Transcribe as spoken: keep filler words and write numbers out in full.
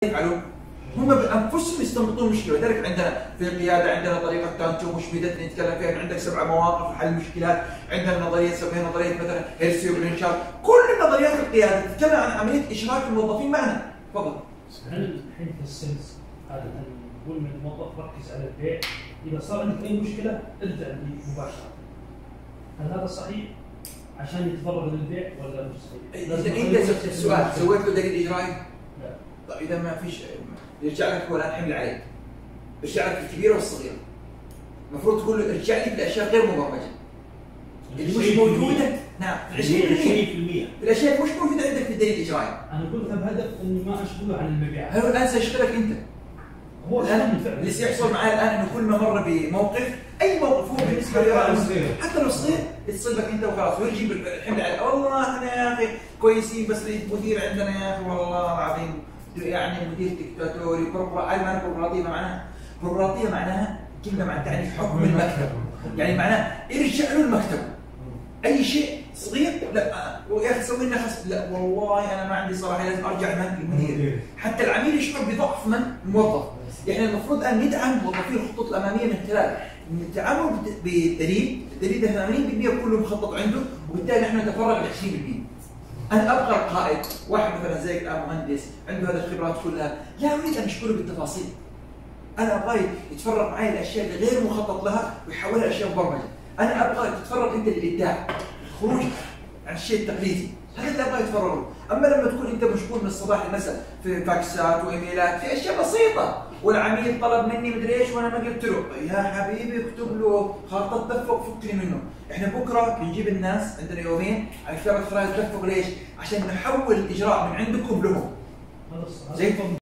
يفعلوا هم بانفسهم يستنبطون مشكله، لذلك عندنا في القياده عندنا طريقه تانتو مشميدتنا نتكلم فيها، عندك سبع مواقف لحل المشكلات، عندنا نظريه نسميها نظريه مثلا هيرسي وبرينشارد، كل نظريات القياده تتكلم عن عمليه اشراك الموظفين معنا. تفضل. هل الحين في السيلز عاده نقول من الموظف ركز على البيع، اذا صار عندك اي مشكله ارجع لي مباشره. هل هذا صحيح؟ عشان يتفرغ للبيع ولا مش صحيح؟ اذا انت السؤال سويت له دليل اجرائي؟ لا. طيب اذا ما فيش يرجع لك هو الان حمل عليك. يرجع لك الكبيره والصغيره. المفروض تقول له ارجع لي في الاشياء غير مبرمجه. اللي مش موجوده نعم عشرين بالمئة في الاشياء اللي مش موجوده عندك في الدليل الاجرائي. انا قلت بهدف اني ما اشغله عن المبيعات. هو الان سيشغلك انت. هو الان اللي سيحصل معاه الان انه كل ما مر بموقف اي موقف هو بالنسبه له حتى لو صغير يتصل بك انت وخلاص ويجيب الحمل على والله احنا يا اخي كويسين بس المدير عندنا يا اخي والله العظيم يعني مدير دكتاتوري بروقراطيه. معناها بروقراطيه معناها بروقراطيه معناها كلمه معناها تعني حكم المكتب، يعني معناه ارجع له المكتب اي شيء صغير لا يا اخي سوي لنا خصم، لا والله انا ما عندي صراحه لازم ارجع للمدير. حتى العميل يشعر بضعف من الموظف. يعني المفروض ان ندعم موظفي الخطوط الاماميه من خلال التعامل بالدليل، الدليل ده ثمانين بالمئة كله مخطط عنده، وبالتالي نحن نتفرغ ل عشرين بالمئة. انا ابقى القائد، واحد مثلا زيك الان مهندس عنده هذه الخبرات كلها، لا اريد ان اشكره بالتفاصيل. انا ابغى يتفرغ معي الاشياء اللي غير مخطط لها ويحولها لاشياء مبرمجه. انا ابغى تتفرغ انت للابداع، الخروج عن الشيء التقليدي، هذا اللي ابغى يتفرغ له. اما لما تكون انت مشغول من الصباح للمساء في فاكسات وايميلات في اشياء بسيطه، والعميل طلب مني مدري ايش وانا ما قلت له، يا حبيبي اكتب له خارطه تدفق فكني منه. احنا بكره بنجيب الناس عندنا يومين على كتابه خرائط تدفق. ليش؟ عشان نحول الاجراء من عندكم لهم. زي